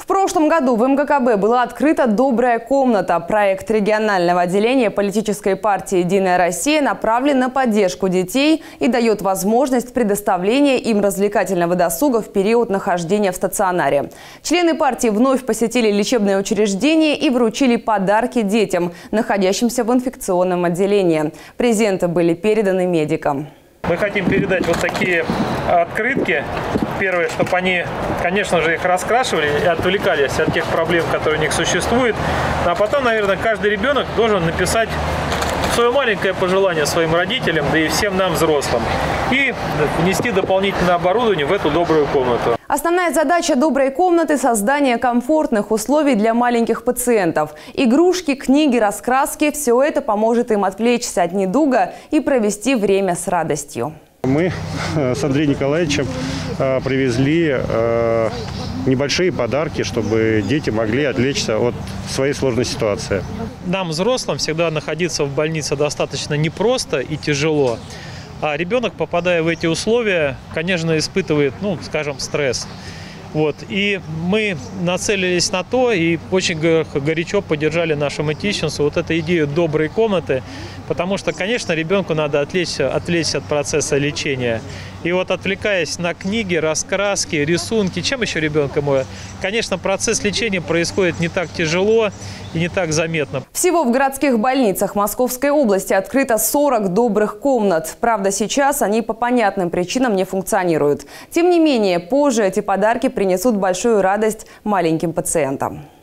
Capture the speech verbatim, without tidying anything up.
В прошлом году в эм гэ ка бэ была открыта «Добрая комната». Проект регионального отделения политической партии «Единая Россия» направлен на поддержку детей и дает возможность предоставления им развлекательного досуга в период нахождения в стационаре. Члены партии вновь посетили лечебное учреждение и вручили подарки детям, находящимся в инфекционном отделении. Презенты были переданы медикам. Мы хотим передать вот такие открытки. Первое, чтобы они, конечно же, их раскрашивали и отвлекались от тех проблем, которые у них существуют. А потом, наверное, каждый ребенок должен написать свое маленькое пожелание своим родителям, да и всем нам, взрослым. И внести дополнительное оборудование в эту добрую комнату. Основная задача «Доброй комнаты» – создание комфортных условий для маленьких пациентов. Игрушки, книги, раскраски – все это поможет им отвлечься от недуга и провести время с радостью. Мы с Андреем Николаевичем привезли небольшие подарки, чтобы дети могли отвлечься от своей сложной ситуации. Нам, взрослым, всегда находиться в больнице достаточно непросто и тяжело. А ребенок, попадая в эти условия, конечно, испытывает, ну, скажем, стресс. Вот. И мы нацелились на то и очень горячо поддержали нашу мытищницу вот эту идею доброй комнаты, потому что, конечно, ребенку надо отвлечься, отвлечься от процесса лечения. И вот, отвлекаясь на книги, раскраски, рисунки, чем еще ребенка может? Конечно, процесс лечения происходит не так тяжело и не так заметно. Всего в городских больницах Московской области открыто сорок добрых комнат. Правда, сейчас они по понятным причинам не функционируют. Тем не менее, позже эти подарки принесут большую радость маленьким пациентам.